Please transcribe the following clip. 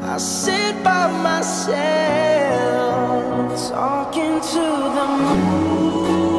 I sit by myself, talking to the moon.